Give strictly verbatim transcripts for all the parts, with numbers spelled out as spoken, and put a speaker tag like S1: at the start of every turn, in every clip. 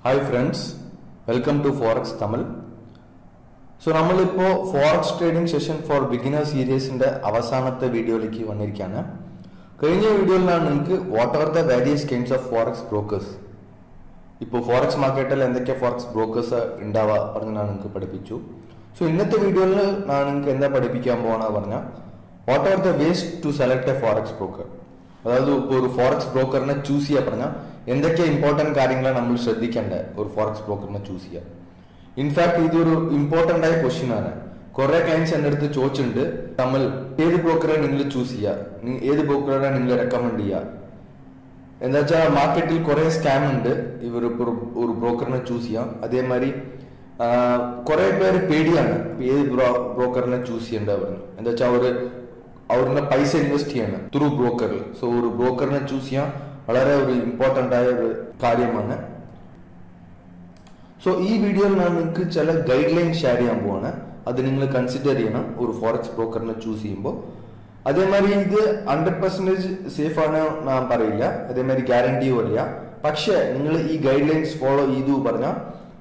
S1: Hi friends, welcome to Forex Tamil. So, we will Forex trading session for beginner series in the avasanathe video like vanirikana. Kayinja video la what are the various kinds of Forex brokers? Ipo Forex market la endake Forex brokers indava parnu nanu ninge padipichu. So, innathe video la nanu ninge endha padipikkan povana parna what are the ways to select a Forex broker? അതായത് ഒരു forex ബ്രോക്കറിനെ choose ചെയ്യാൻ പറഞ്ഞാൽ എന്തൊക്കെ important കാര്യങ്ങളാണ് നമ്മൾ ശ്രദ്ധിക്കേണ്ടത് ഒരു ഫോറക്സ് ബ്രോക്കറിനെ ചൂസ് ചെയ്യാൻ. ഇൻഫാക്ട് ഇതൊരു ഇമ്പോർട്ടൻ്റ് ആയ ക്വസ്റ്റ്യൻ ആണ്. കുറെ ക്ലയൻസ് എൻ്റെ അടുത്ത് ചോദിച്ചിട്ടുണ്ട്, നമ്മൾ ഏത് ബ്രോക്കറെ നിങ്ങൾ ചൂസ് ചെയ്യുക, ഏത് ബ്രോക്കറെ നിങ്ങൾ റെക്കമെൻഡ് ചെയ്യുക. എന്താ വെച്ചാൽ മാർക്കറ്റിൽ കുറെ സ്കാം ഉണ്ട്, ഇവർ ഒരു ബ്രോക്കറിനെ ചൂസ് ചെയ്യാം. അതേമാതിരി കുറെ പേര് പേടിയാണ് ഏത് ബ്രോക്കറിനെ ചൂസ് ചെയ്യേണ്ടത് പറഞ്ഞു. എന്താ വെച്ചാൽ അവർ അവരുടെ പൈസ ഇൻവെസ്റ്റ് ചെയ്യണം ത്രൂ ബ്രോക്കറിൽ. സോ ഒരു ബ്രോക്കറിനെ ചൂസ് ചെയ്യാൻ വളരെ ഒരു ഇമ്പോർട്ടൻ്റ് ആയ ഒരു കാര്യമാണ്. സോ ഈ വീഡിയോയിൽ ഞാൻ നിങ്ങൾക്ക് ചില ഗൈഡ് ലൈൻ ഷെയർ ചെയ്യാൻ പോവാണ്. അത് നിങ്ങൾ കൺസിഡർ ചെയ്യണം ഒരു ഫോറക്സ് ബ്രോക്കറിനെ ചൂസ് ചെയ്യുമ്പോൾ. അതേമാതിരി ഇത് ഹൺഡ്രഡ് പെർസെൻറ്റേജ് സേഫ് ആണ് ഞാൻ പറയില്ല, അതേമാതിരി ഗ്യാരണ്ടിയും ഇല്ല. പക്ഷേ നിങ്ങൾ ഈ ഗൈഡ് ലൈൻസ് ഫോളോ ചെയ്തു പറഞ്ഞാൽ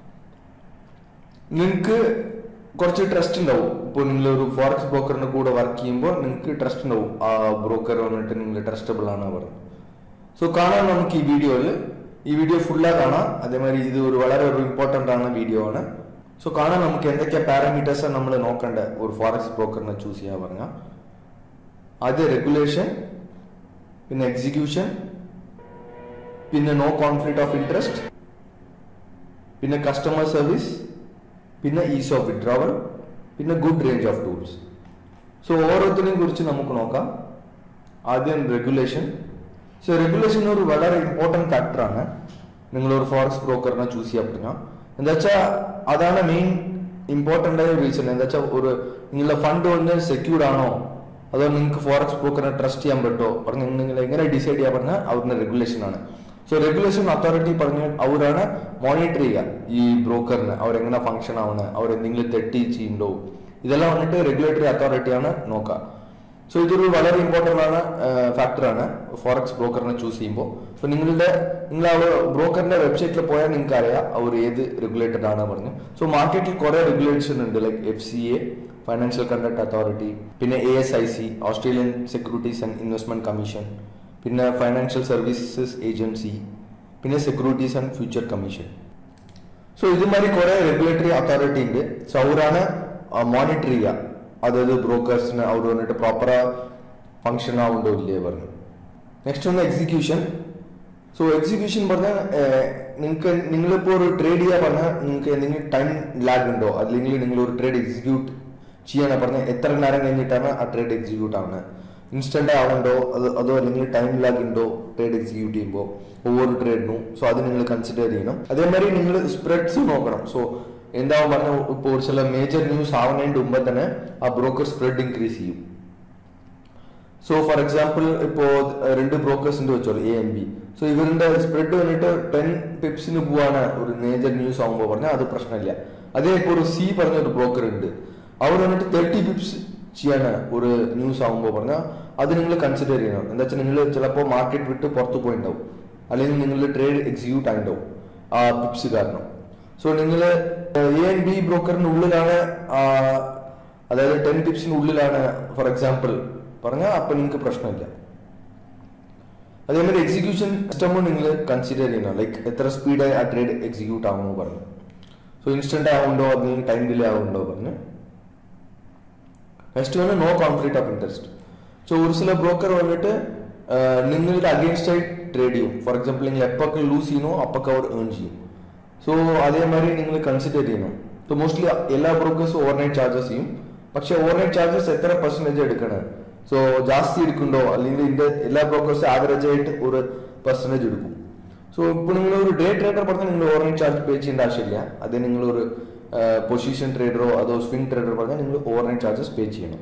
S1: നിങ്ങൾക്ക് കുറച്ച് ട്രസ്റ്റ് ഉണ്ടാവും. ഇപ്പോൾ നിങ്ങൾ ഒരു ഫോറക്സ് ബ്രോക്കറിന്റെ കൂടെ വർക്ക് ചെയ്യുമ്പോൾ നിങ്ങൾക്ക് ട്രസ്റ്റ് ഉണ്ടാവും, ആ ബ്രോക്കർ വന്നിട്ട് നിങ്ങൾ ട്രസ്റ്റബിൾ ആണ് പറഞ്ഞു. സോ കാണാൻ നമുക്ക് ഈ വീഡിയോയിൽ ഈ വീഡിയോ ഫുള്ളാ കാണാം. അതേമാതിരി ഇത് ഒരു വളരെ ഒരു ഇമ്പോർട്ടൻ്റ് ആണ് വീഡിയോ ആണ്. സോ കാണാൻ നമുക്ക് എന്തൊക്കെ പാരാമീറ്റേഴ്സ് നമ്മൾ നോക്കേണ്ട ഒരു ഫോറക്സ് ബ്രോക്കറിനെ ചൂസ് ചെയ്യാൻ പറഞ്ഞാൽ ആദ്യം റെഗുലേഷൻ, പിന്നെ എക്സിക്യൂഷൻ, പിന്നെ നോ കോൺഫ്ലിക്റ്റ് ഓഫ് ഇൻട്രസ്റ്റ്, പിന്നെ കസ്റ്റമർ സർവീസ്, പിന്നെ ഈസ് ഓഫ് വിഡ്രോവൽ, പിന്നെ good range of tools. So ഓരോരുത്തരെയും കുറിച്ച് നമുക്ക് നോക്കാം. ആദ്യം റെഗുലേഷൻ. സോ റെഗുലേഷൻ ഒരു വളരെ ഇമ്പോർട്ടൻറ്റ് ഫാക്ടറാണ് നിങ്ങളൊരു ഫോറക്സ് ബ്രോക്കറിനെ ചൂസ് ചെയ്യാൻ പറഞ്ഞാൽ. എന്താ വെച്ചാൽ അതാണ് മെയിൻ ഇമ്പോർട്ടൻ്റ് ആയ റീസൺ. എന്താ വെച്ചാൽ ഒരു നിങ്ങളുടെ ഫണ്ട് വന്ന് സെക്യൂർഡ് ആണോ അതോ നിങ്ങൾക്ക് ഫോറക്സ് ബ്രോക്കറിനെ ട്രസ്റ്റ് ചെയ്യാൻ പറ്റുമോ പറഞ്ഞ് നിങ്ങൾ എങ്ങനെ ഡിസൈഡ് ചെയ്യാൻ പറഞ്ഞാൽ അവരുടെ റെഗുലേഷൻ ആണ്. സോ റെഗുലേഷൻ അതോറിറ്റി പറഞ്ഞ് അവരാണ് മോണിറ്റർ ചെയ്യുക ഈ ബ്രോക്കറിന്, അവരെങ്ങനെ ഫംഗ്ഷൻ ആവുന്നത്, അവരെന്തെങ്കിലും തെറ്റി ചെയ്യുന്നുണ്ടോ, ഇതെല്ലാം വന്നിട്ട് റെഗുലേറ്ററി അതോറിറ്റിയാണ് നോക്കുക. സോ ഇതൊരു വളരെ ഇമ്പോർട്ടൻ്റ് ആണ് ഫാക്ടറാണ് ഫോറക്സ് ബ്രോക്കറിനെ ചൂസ് ചെയ്യുമ്പോൾ. സോ നിങ്ങളുടെ നിങ്ങൾ ആ ബ്രോക്കറിന്റെ വെബ്സൈറ്റിൽ പോയാൽ നിങ്ങൾക്ക് അറിയാം അവർ ഏത് റെഗുലേറ്റഡ് ആണ് പറഞ്ഞു. സോ മാർക്കറ്റിൽ കുറെ റെഗുലേഷൻ ഉണ്ട്, like F C A financial conduct authority, പിന്നെ A S I C Australian securities and investment commission, പിന്നെ ഫൈനാൻഷ്യൽ സർവീസസ് ഏജൻസി, പിന്നെ securities and future commission. So ഇതുമാതിരി കുറെ റെഗുലേറ്ററി അതോറിറ്റി ഉണ്ട്. സോ അവരാണ് മോണിറ്റർ ചെയ്യുക, അതായത് ബ്രോക്കേഴ്സിന് അവർ വന്നിട്ട് പ്രോപ്പർ ഫംഗ്ഷൻ ആവുണ്ടോ ഇല്ലേ പറഞ്ഞു. നെക്സ്റ്റ് ഒന്ന് എക്സിക്യൂഷൻ. സോ എക്സിക്യൂഷൻ പറഞ്ഞാൽ നിങ്ങൾക്ക് നിങ്ങളിപ്പോൾ ഒരു ട്രേഡ് ചെയ്യാൻ പറഞ്ഞാൽ നിങ്ങൾക്ക് എന്തെങ്കിലും ടൈം ലാഗ് ഉണ്ടോ, അല്ലെങ്കിൽ നിങ്ങൾ ഒരു ട്രേഡ് എക്സിക്യൂട്ട് ചെയ്യാൻ പറഞ്ഞാൽ എത്ര നേരം കഴിഞ്ഞിട്ടാണ് ആ ട്രേഡ് എക്സിക്യൂട്ട് ആവുന്നത്, ഇൻസ്റ്റന്റ് ആവുന്നുണ്ടോ അത് അതോ അല്ലെങ്കിൽ ടൈം ലാഗ് ഉണ്ടോ ട്രേഡ് എക്സിക്യൂട്ട് ചെയ്യുമ്പോൾ ഒவ்வொரு ട്രേഡിനും. സോ അത് നിങ്ങൾ കൺസിഡർ ചെയ്യണം. അതേമാതിരി നിങ്ങൾ സ്പ്രെഡ്സ് നോക്കണം. സോ എന്താവും പറഞ്ഞാൽ ഇപ്പോൾ ചില മേജർ ന്യൂസ് ആവുന്നതിന് മുമ്പ് തന്നെ ആ ബ്രോക്കർ സ്പ്രെഡ് ഇൻക്രീസ് ചെയ്യും. സോ ഫോർ എക്സാമ്പിൾ ഇപ്പോൾ രണ്ട് ബ്രോക്കേഴ്സിന്റെ വെച്ചോളൂ, എ എൻ ബി. സോ ഇവരുടെ സ്പ്രെഡ് വന്നിട്ട് ടെൻ പിപ്സിന് പോവാണ് ഒരു മേജർ ന്യൂസ് ആകുമ്പോൾ പറഞ്ഞാൽ അത് പ്രശ്നമില്ല. അതേ ഇപ്പോൾ ഒരു സി പറഞ്ഞൊരു ബ്രോക്കർ ഉണ്ട്, അവർ വന്നിട്ട് തേർട്ടി പിപ്സ് ചെയ്യാന് ഒരു ന്യൂസ് ആകുമ്പോൾ പറഞ്ഞാൽ അത് നിങ്ങൾ കൺസിഡർ ചെയ്യണം. എന്താ വെച്ചാൽ നിങ്ങൾ ചിലപ്പോൾ മാർക്കറ്റ് വിട്ട് പുറത്തു പോയിണ്ടാവും, അല്ലെങ്കിൽ നിങ്ങൾ ട്രേഡ് എക്സിക്യൂട്ട് ആയിട്ടുണ്ടാവും ആ പിപ്സ് കാരണം. സോ നിങ്ങൾ എ എൻ ബി ബ്രോക്കറിന്റെ ഉള്ളിലാണ്, അതായത് ടെൻ പിപ്സിന് ഉള്ളിലാണ് ഫോർ എക്സാമ്പിൾ പറഞ്ഞാൽ അപ്പൊ നിങ്ങൾക്ക് പ്രശ്നമില്ല. അതേമാതിരി എക്സിക്യൂഷൻ സിസ്റ്റമും നിങ്ങൾ കൺസിഡർ ചെയ്യണം, ലൈക്ക് എത്ര സ്പീഡായി ആ ട്രേഡ് എക്സിക്യൂട്ട് ആവുമെന്ന് പറഞ്ഞു. സോ ഇൻസ്റ്റന്റ് ആവുണ്ടോ അല്ലെങ്കിൽ ടൈം ഡിലേ ആവുണ്ടോ പറഞ്ഞു. നെക്സ്റ്റ് വന്ന് no conflict of interest. So ഒരു ചില ബ്രോക്കർ വന്നിട്ട് നിങ്ങളുടെ അഗേൻസ്റ്റ് ആയി ട്രേഡ് ചെയ്യും. ഫോർ എക്സാമ്പിൾ നിങ്ങൾ എപ്പൊക്കെ ലൂസ് ചെയ്യുന്നോ അപ്പൊക്കെ അവർ ഏൺ ചെയ്യും. സോ അതേമാതിരി നിങ്ങൾ കൺസിഡർ ചെയ്യണം. സോ മോസ്റ്റ്ലി എല്ലാ ബ്രോക്കേഴ്സും ഓവർനൈറ്റ് ചാർജസ് ചെയ്യും. പക്ഷെ ഓവർനൈറ്റ് ചാർജസ് എത്ര പെർസെൻറ്റേജ് എടുക്കണം, സോ ജാസ്തി എടുക്കുന്നുണ്ടോ അല്ലെങ്കിൽ ഇതിന്റെ എല്ലാ ബ്രോക്കേഴ്സും ആവറേജ് ആയിട്ട് ഒരു പെർസെൻറ്റേജ് എടുക്കും. സോ ഇപ്പോൾ നിങ്ങൾ ഒരു ഡേ ട്രേഡർ പറഞ്ഞാൽ നിങ്ങൾ ഓവർനൈറ്റ് ചാർജ് പേ ചെയ്യേണ്ട ആവശ്യമില്ല. അതേ നിങ്ങളൊരു പൊസിഷൻ ട്രേഡറോ അതോ സ്വിംഗ് ട്രേഡറോ പറഞ്ഞാൽ നിങ്ങൾ ഓവർനൈറ്റ് ചാർജസ് പേ ചെയ്യണം.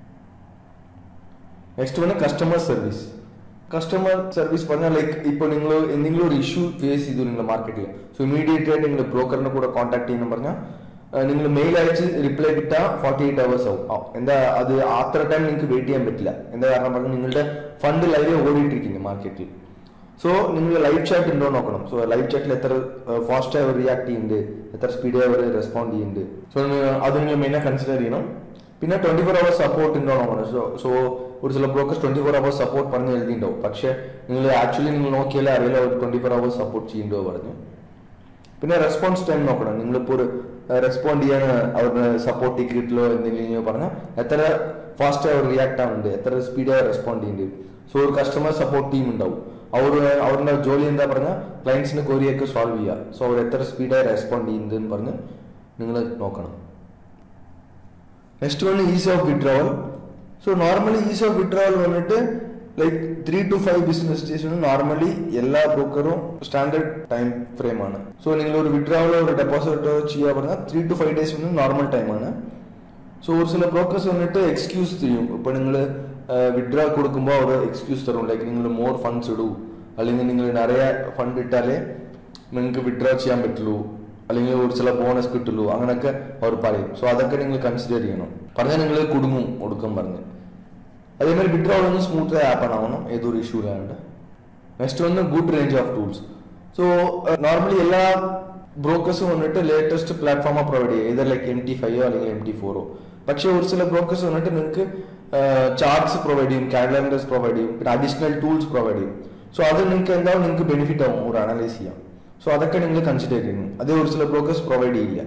S1: നെക്സ്റ്റ് വന്ന് കസ്റ്റമർ സർവീസ്. കസ്റ്റമർ സർവീസ് പറഞ്ഞാൽ ലൈക്ക് ഇപ്പോൾ നിങ്ങൾ എന്തെങ്കിലും ഒരു ഇഷ്യൂ ഫേസ് ചെയ്തു നിങ്ങൾ മാർക്കറ്റിൽ, സോ ഇമീഡിയറ്റ് ആയിട്ട് നിങ്ങൾ ബ്രോക്കറിനെ കൂടെ കോൺടാക്ട് ചെയ്യണം പറഞ്ഞാൽ നിങ്ങൾ മെയിൽ അയച്ച് റിപ്ലൈ കിട്ടാൻ ഫോർട്ടി എയ്റ്റ് അവേഴ്സ് ആവും. എന്താ അത് അത്ര ടൈം നിങ്ങൾക്ക് വെയിറ്റ് ചെയ്യാൻ പറ്റില്ല. എന്താ കാരണം പറഞ്ഞാൽ നിങ്ങളുടെ ഫണ്ട് ലൈവ് ഓടിയിട്ടിരിക്കുന്നു മാർക്കറ്റിൽ. സോ നിങ്ങൾ ലൈവ് ചാറ്റ് ഉണ്ടോ നോക്കണം. സോ ലൈവ് ചാറ്റിൽ എത്ര ഫാസ്റ്റായി അവർ റിയാക്ട് ചെയ്യുന്നുണ്ട്, എത്ര സ്പീഡായി അവർ റെസ്പോണ്ട് ചെയ്യുന്നുണ്ട്. സോ അത് നിങ്ങൾ മെയിനായി കൺസിഡർ ചെയ്യണം. പിന്നെ ട്വന്റി ഫോർ അവേഴ്സ് സപ്പോർട്ട് ഉണ്ടോ നോക്കണം. സോ സോ ഒരു ചില brokers twenty four hours support പറഞ്ഞ് എഴുതിയിട്ടുണ്ടാവും. പക്ഷേ നിങ്ങൾ ആക്ച്വലി നിങ്ങൾ നോക്കിയാലേ അറിയില്ല അവർ ട്വന്റി ഫോർ അവേഴ്സ് സപ്പോർട്ട് ചെയ്യുന്നുണ്ടോ പറഞ്ഞു. പിന്നെ റെസ്പോൺസ് ടൈം നോക്കണം. നിങ്ങളിപ്പോൾ ഒരു റെസ്പോണ്ട് ചെയ്യാൻ അവരുടെ സപ്പോർട്ട് കിട്ടില്ലോ എന്തെങ്കിലും പറഞ്ഞാൽ എത്ര ഫാസ്റ്റ് അവർ റിയാക്ട് ആവുന്നുണ്ട്, എത്ര സ്പീഡായി റെസ്പോണ്ട് ചെയ്യുന്നുണ്ട്. സോ ഒരു കസ്റ്റമർ സപ്പോർട്ട് ടീം ഉണ്ടാവും. അവർ അവരുടെ ജോലി എന്താ പറഞ്ഞാൽ ക്ലയൻസിന് ക്വറിയൊക്കെ സോൾവ് ചെയ്യുക. സോ അവർ എത്ര സ്പീഡായി റെസ്പോണ്ട് ചെയ്യുന്നതെന്ന് പറഞ്ഞ് നിങ്ങൾ നോക്കണം. Next one easy of withdrawal. So normally easy of withdrawal വന്നിട്ട് like three to five business days normally എല്ലാ ബ്രോക്കറും സ്റ്റാൻഡേർഡ് ടൈം ഫ്രെയിം ആണ്. സോ നിങ്ങൾ ഒരു വിഡ്രോവലോ ഒരു ഡെപ്പോസിറ്റോ ചെയ്യാൻ പറഞ്ഞാൽ ത്രീ ടു ഫൈവ് ഡേയ്സ് വന്ന് നോർമൽ ടൈമാണ്. സോ ഒരു ചില ബ്രോക്കേഴ്സ് വന്നിട്ട് എക്സ്ക്യൂസ് ചെയ്യും. ഇപ്പൊ നിങ്ങൾ വിഡ്രോ കൊടുക്കുമ്പോൾ അവർ എക്സ്ക്യൂസ് തരും. ലൈക്ക് നിങ്ങൾ മോർ ഫണ്ട്സ് ഇടൂ, അല്ലെങ്കിൽ നിങ്ങൾ നിറയെ ഫണ്ട് ഇട്ടാലേ നിങ്ങൾക്ക് വിഡ്രോ ചെയ്യാൻ പറ്റുള്ളൂ, അല്ലെങ്കിൽ ഒരു ചില ബോണസ് കിട്ടുള്ളൂ, അങ്ങനെയൊക്കെ അവർ പറയും. സോ അതൊക്കെ നിങ്ങൾ കൺസിഡർ ചെയ്യണം. പറഞ്ഞാൽ നിങ്ങൾ കുടുങ്ങും കൊടുക്കും പറഞ്ഞ്. അതേമാതിരി വിഡ്രോ ഒന്ന് സ്മൂത്ത് ആപ്പ് ആവണം, ഏതൊരു ഇഷ്യൂ ഇല്ലാണ്ട്. നെക്സ്റ്റ് വന്ന് good range of tools. So normally എല്ലാ ബ്രോക്കേഴ്സും വന്നിട്ട് ലേറ്റസ്റ്റ് പ്ലാറ്റ്ഫോമോ പ്രൊവൈഡ് ചെയ്യും, ഏതർ ലൈക്ക് എം ടി ഫൈവോ അല്ലെങ്കിൽ എം ടി ഫോറോ. പക്ഷേ ഒരു ചില ബ്രോക്കേഴ്സ് വന്നിട്ട് നിങ്ങൾക്ക് ചാർട്ട്സ് പ്രൊവൈഡ് ചെയ്യും, കാലണ്ടേഴ്സ് പ്രൊവൈഡ് ചെയ്യും, പിന്നെ അഡീഷണൽ ടൂൾസ് പ്രൊവൈഡ് ചെയ്യും. സോ അത് നിങ്ങൾക്ക് എന്താവും നിങ്ങൾക്ക് ബെനിഫിറ്റ് ആവും ഒരു അനലൈസ് ചെയ്യാം. സോ അതൊക്കെ നിങ്ങൾ കൺസിഡർ ചെയ്യുന്നു. അതേ ഒരു ചില ബ്രോക്കേഴ്സ് പ്രൊവൈഡ് ചെയ്യില്ല.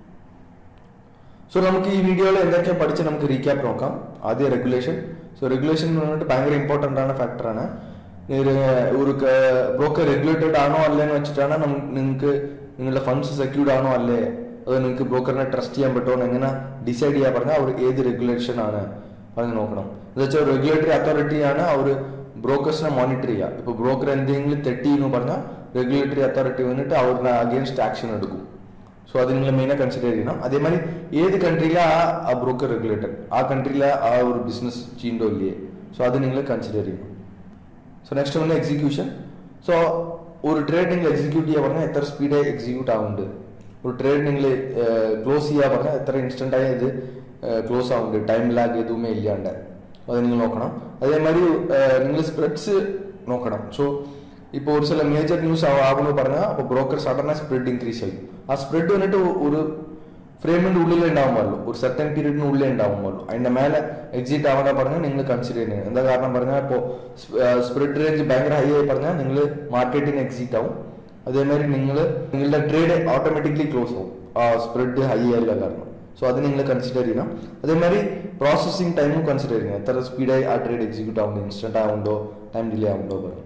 S1: സോ നമുക്ക് ഈ വീഡിയോയിൽ എന്തൊക്കെയാണ് പഠിച്ച് നമുക്ക് റീക്യാപ്പ് നോക്കാം. ആദ്യം റെഗുലേഷൻ. സോ റെഗുലേഷൻ എന്ന് പറഞ്ഞിട്ട് ഭയങ്കര ഇമ്പോർട്ടൻ്റ് ആണ് ഫാക്ടറാണ്. ഒരു ബ്രോക്കർ റെഗുലേറ്റഡ് ആണോ അല്ലേന്ന് വെച്ചിട്ടാണ് നിങ്ങൾക്ക് നിങ്ങളുടെ ഫണ്ട്സ് സെക്യൂർഡ് ആണോ അല്ലേ, അത് നിങ്ങൾക്ക് ബ്രോക്കറിനെ ട്രസ്റ്റ് ചെയ്യാൻ പറ്റുമോ എങ്ങനെ ഡിസൈഡ് ചെയ്യാൻ പറഞ്ഞാൽ അവർ ഏത് റെഗുലേഷൻ ആണ് പറഞ്ഞ് നോക്കണം. എന്ന് വെച്ചാൽ റെഗുലേറ്ററി അതോറിറ്റിയാണ് അവർ ബ്രോക്കേഴ്സിനെ മോണിറ്റർ ചെയ്യുക. ഇപ്പൊ ബ്രോക്കർ എന്തെങ്കിലും തെറ്റി എന്ന് പറഞ്ഞാൽ റെഗുലേറ്ററി അതോറിറ്റി വന്നിട്ട് അവരുടെ അഗേൻസ്റ്റ് ആക്ഷൻ എടുക്കും. സോ അത് നിങ്ങൾ മെയിനായി കൺസിഡർ ചെയ്യണം. അതേമാതിരി ഏത് കൺട്രിയിലാണ് ആ ബ്രോക്കർ റെഗുലേറ്റഡ്, ആ കൺട്രിയിലെ ആ ഒരു ബിസിനസ് ചെയ്യുന്നുണ്ടോ ഇല്ലേ, സോ അത് നിങ്ങൾ കൺസിഡർ ചെയ്യണം. സോ നെക്സ്റ്റ് വന്ന് എക്സിക്യൂഷൻ. സോ ഒരു ട്രേഡ് നിങ്ങൾ എക്സിക്യൂട്ട് ചെയ്യാൻ പറഞ്ഞാൽ എത്ര സ്പീഡായി എക്സിക്യൂട്ട് ആവുന്നുണ്ട്, ഒരു ട്രേഡ് നിങ്ങൾ ക്ലോസ് ചെയ്യാൻ പറഞ്ഞാൽ എത്ര ഇൻസ്റ്റന്റ് ആയി ഇത് ക്ലോസ് ആവുന്നുണ്ട്, ടൈം ലാഗ് എതുവുമേ ഇല്ലാണ്ട് അത് നിങ്ങൾ നോക്കണം. അതേമാതിരി നിങ്ങൾ സ്പ്രെഡ്സ് നോക്കണം. സോ ഇപ്പോൾ ഒരു ചില മേജർ ന്യൂസ് ആകുമെന്ന് പറഞ്ഞാൽ അപ്പോൾ ബ്രോക്കർ സഡൻ സ്പ്രെഡ് ഇൻക്രീസ് ചെയ്യും. ആ സ്പ്രെഡ് വന്നിട്ട് ഒരു ഫ്രെയിമിന്റെ ഉള്ളിൽ ഉണ്ടാവാൻ പാടുള്ളൂ, ഒരു സെർട്ടൻ പീരീഡിന് ഉള്ളിൽ ഉണ്ടാവാൻ പാടുള്ളൂ. അതിന്റെ മേലെ എക്സിറ്റ് ആവാൻ പറഞ്ഞാൽ നിങ്ങൾ കൺസിഡർ ചെയ്യുന്നത്. എന്താ കാരണം പറഞ്ഞാൽ ഇപ്പോൾ സ്പ്രെഡ് റേഞ്ച് ഭയങ്കര ഹൈ ആയി പറഞ്ഞാൽ നിങ്ങൾ മാർക്കറ്റിന് എക്സിറ്റ് ആവും. അതേമാതിരി നിങ്ങൾ നിങ്ങളുടെ ട്രേഡ് ഓട്ടോമാറ്റിക്കലി ക്ലോസ് ആവും ആ സ്പ്രെഡ് ഹൈ ആയില്ല കാരണം. സോ അത് നിങ്ങൾ കൺസിഡർ ചെയ്യണം. അതേമാതിരി പ്രോസസ്സിംഗ് ടൈമും കൺസിഡർ ചെയ്യണം. എത്ര സ്പീഡായി ആ ട്രേഡ് എക്സിക്യൂട്ട് ആവുന്നുണ്ട്, ഇൻസ്റ്റന്റ് ആവുന്നുണ്ടോ, ടൈം ഡിലേ ആവുന്നുണ്ടോ പറഞ്ഞു.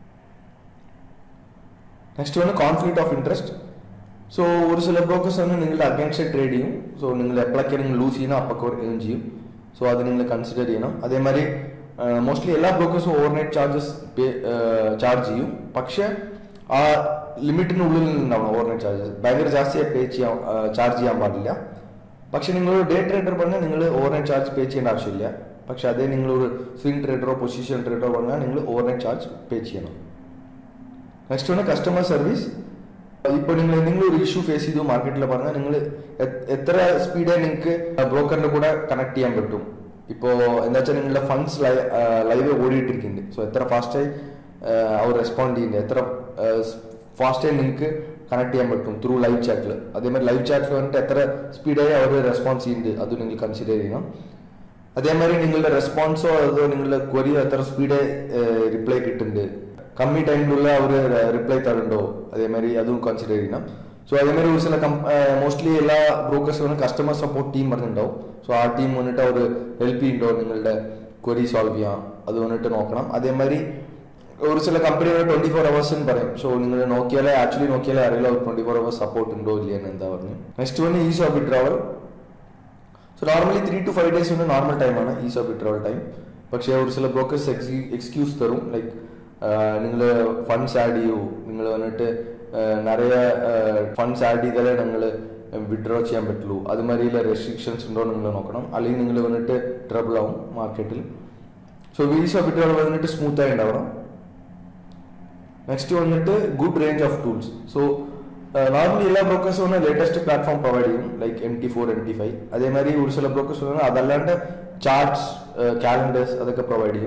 S1: നെക്സ്റ്റ് വന്ന് കോൺഫ്ലിക്ട് ഓഫ് ഇൻട്രസ്റ്റ്. സോ ഒരു ചില ബ്രോക്കേഴ്സ് വന്ന് നിങ്ങളുടെ അഗേൻസ്റ്റ് ട്രേഡ് ചെയ്യും. സോ നിങ്ങൾ എപ്പോഴൊക്കെ നിങ്ങൾ ലൂസ് ചെയ്യുന്ന അപ്പൊക്കെ ഏൺ ചെയ്യും. സോ അത് നിങ്ങൾ കൺസിഡർ ചെയ്യണം. അതേമാതിരി മോസ്റ്റ്ലി എല്ലാ ബ്രോക്കേഴ്സും ഓവർനൈറ്റ് ചാർജസ് പേ ചാർജ് ചെയ്യും. പക്ഷെ ആ ലിമിറ്റിനുള്ളിൽ നിന്നുണ്ടാവണം ഓവർനൈറ്റ് ചാർജസ്. ഭയങ്കര ജാസ്തിയായി പേ ചെയ്യാൻ ചാർജ് ചെയ്യാൻ പാടില്ല. പക്ഷെ നിങ്ങൾ ഡേ ട്രേഡർ പറഞ്ഞാൽ നിങ്ങൾ ഓവർനൈറ്റ് ചാർജ് പേ ചെയ്യേണ്ട ആവശ്യമില്ല. പക്ഷെ അതേ നിങ്ങളൊരു സ്വിംഗ് ട്രേഡറോ പൊസിഷൻ ട്രേഡറോ പറഞ്ഞാൽ നിങ്ങൾ ഓവർനൈറ്റ് ചാർജ് പേ ചെയ്യണം. നെക്സ്റ്റ് ആണ് കസ്റ്റമർ സർവീസ്. ഇപ്പോൾ നിങ്ങൾ എന്തെങ്കിലും ഒരു ഇഷ്യൂ ഫേസ് ചെയ്തു മാർക്കറ്റിൽ പറഞ്ഞാൽ നിങ്ങൾ എത്ര സ്പീഡായി നിങ്ങൾക്ക് ബ്രോക്കറിന്റെ കൂടെ കണക്ട് ചെയ്യാൻ പറ്റും. ഇപ്പോൾ എന്താ വെച്ചാൽ നിങ്ങളുടെ ഫണ്ട്സ് ലൈവ് ഓടിയിട്ടിരിക്കുന്നുണ്ട്. സോ എത്ര ഫാസ്റ്റായി അവർ റെസ്പോണ്ട് ചെയ്യുന്നത്, എത്ര ഫാസ്റ്റായി നിങ്ങൾക്ക് കണക്ട് ചെയ്യാൻ പറ്റും ത്രൂ ലൈവ് ചാറ്റിൽ. അതേമാതിരി ലൈവ് ചാറ്റിൽ വന്നിട്ട് എത്ര സ്പീഡായി അവർ റെസ്പോൺസ് ചെയ്യുന്നുണ്ട് അത് നിങ്ങൾ കൺസിഡർ ചെയ്യണം. അതേമാതിരി നിങ്ങളുടെ റെസ്പോൺസോ അതോ നിങ്ങളുടെ ക്വറിയോ എത്ര സ്പീഡായി റിപ്ലൈ കിട്ടുന്നുണ്ട്, കമ്മി ടൈമിലുള്ള അവർ റിപ്ലൈ തരുന്നുണ്ടോ, അതേമാതിരി അതും കൺസിഡർ ചെയ്യണം. സോ അതേമാതിരി ഒരു ചില മോസ്റ്റ്ലി എല്ലാ ബ്രോക്കേഴ്സും കസ്റ്റമർ സപ്പോർട്ട് ടീം പറഞ്ഞിട്ടുണ്ടാവും. സോ ആ ടീം വന്നിട്ട് അവർ ഹെൽപ്പ് ചെയ്യുന്നുണ്ടോ നിങ്ങളുടെ ക്വറി സോൾവ് ചെയ്യാം, അത് വന്നിട്ട് നോക്കണം. അതേമാതിരി ഒരു ചില കമ്പനി ട്വന്റി ഫോർ അവേഴ്സ് എന്ന് പറയും. സോ നിങ്ങൾ നോക്കിയാലേ ആക്ച്വലി നോക്കിയാലേ അറിയില്ല ഒരു ട്വന്റി ഫോർ അവേഴ്സ് സപ്പോർട്ട് ഉണ്ടോ ഇല്ലയെന്ന് എന്താ പറഞ്ഞു. നെക്സ്റ്റ് വന്ന് ease of withdrawal. So normally three to five days normal ടൈമാണ് ഈസ് ഓഫ് വിഡ്രോവൽ ടൈം. പക്ഷേ ഒരു ചില ബ്രോക്കേഴ്സ് എക്സ്ക്യൂസ് തരും. ലൈക്ക് നിങ്ങൾ ഫണ്ട്സ് ആഡ് ചെയ്യൂ, നിങ്ങൾ വന്നിട്ട് നിറയെ ഫണ്ട്സ് ആഡ് ചെയ്താലേ നിങ്ങൾ വിഡ്രോ ചെയ്യാൻ പറ്റുള്ളൂ, അതുമാതിരിയുള്ള റെസ്ട്രിക്ഷൻസ് ഉണ്ടോ നിങ്ങൾ നോക്കണം. അല്ലെങ്കിൽ നിങ്ങൾ വന്നിട്ട് ട്രബിൾ ആവും മാർക്കറ്റിൽ. സോ ഈസ് ഓഫ് വിഡ്രോവൽ വന്നിട്ട് സ്മൂത്ത് ആയി ഉണ്ടാവണം. നെക്സ്റ്റ് വന്നിട്ട് good range of tools. So normally എല്ലാ ബ്രോക്കേഴ്സും വന്ന് ലേറ്റസ്റ്റ് പ്ലാറ്റ്ഫോം പ്രൊവൈഡ് ചെയ്യും, like M T four M T five. അതേമാതിരി ഒരു ചില ബ്രോക്കേഴ്സ് വന്ന് അതല്ലാണ്ട് ചാർട്ട്സ് കാലണ്ടേഴ്സ് അതൊക്കെ പ്രൊവൈഡ് ചെയ്യും.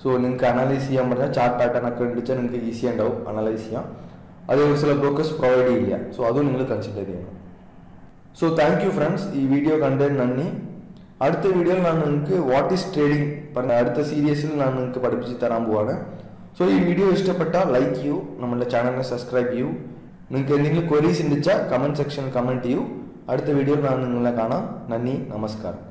S1: സോ നിങ്ങൾക്ക് അനലൈസ് ചെയ്യാൻ പറഞ്ഞാൽ ചാർട്ട് പാറ്റേൺ ഒക്കെ ഉണ്ടിച്ചാൽ നിങ്ങൾക്ക് ഈസി ഉണ്ടാവും അനലൈസ് ചെയ്യാം. അതേ ചില ബ്രോക്കേഴ്സ് പ്രൊവൈഡ് ചെയ്യില്ല. സോ അതും നിങ്ങൾ കൺസിഡർ ചെയ്യണം. സോ താങ്ക് യു ഫ്രണ്ട്സ്, ഈ വീഡിയോ കണ്ടതിന് നന്ദി. അടുത്ത വീഡിയോയിൽ ഞാൻ നിങ്ങൾക്ക് വാട്ട് ഈസ് ട്രേഡിംഗ് പറഞ്ഞ അടുത്ത സീരീസിൽ ഞാൻ നിങ്ങൾക്ക് പഠിപ്പിച്ച് തരാൻ പോവാണ്. സോ ഈ വീഡിയോ ഇഷ്ടപ്പെട്ടാൽ ലൈക്ക് ചെയ്യൂ, നമ്മുടെ ചാനലിനെ സബ്സ്ക്രൈബ് ചെയ്യൂ. നിങ്ങൾക്ക് എന്തെങ്കിലും ക്വരീസ് ഉണ്ടിച്ചാൽ കമൻറ്റ് സെക്ഷനിൽ കമൻറ്റ് ചെയ്യൂ. അടുത്ത വീഡിയോയിൽ ഞാൻ നിങ്ങളെ കാണാം. നന്ദി, നമസ്കാരം.